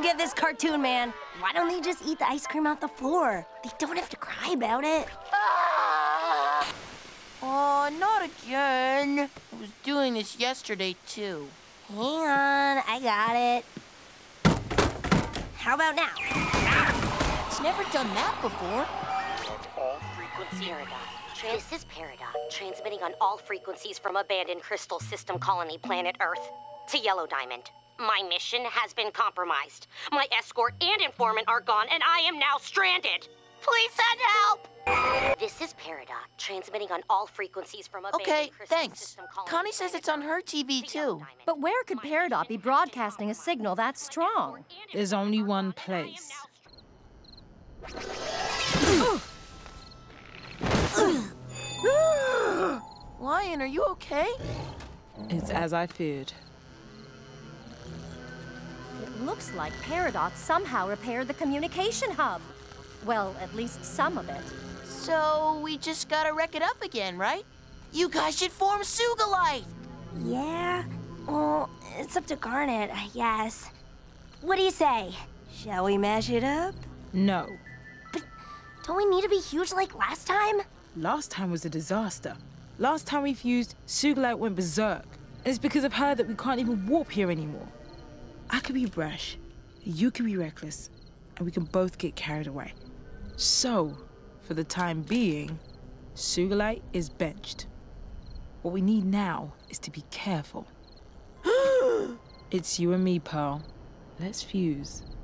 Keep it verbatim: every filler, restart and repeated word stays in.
Forget this cartoon, man. Why don't they just eat the ice cream off the floor? They don't have to cry about it. Ah! Oh, not again. I was doing this yesterday, too. Hang on, I got it. How about now? It's never done that before. All frequency Paradox. This is Paradox, transmitting on all frequencies from abandoned crystal system colony planet Earth to Yellow Diamond. My mission has been compromised. My escort and informant are gone, and I am now stranded. Please send help! This is Paradox, transmitting on all frequencies from abandoned Okay, crystal thanks. system colony Connie says planet it's on Earth her T V, to Yellow too. Diamond. But where could My Peridot mission be has been broadcasting a compromised. signal that strong? There's only one place. Lion, are you okay? It's as I feared. It looks like Peridot somehow repaired the communication hub. Well, at least some of it. So we just gotta wreck it up again, right? You guys should form Sugalite! Yeah? Well, it's up to Garnet, I guess. What do you say? Shall we mash it up? No. Don't we need to be huge like last time? Last time was a disaster. Last time we fused, Sugalite went berserk. And it's because of her that we can't even warp here anymore. I could be brash, you could be reckless, and we can both get carried away. So, for the time being, Sugalite is benched. What we need now is to be careful. It's you and me, Pearl. Let's fuse.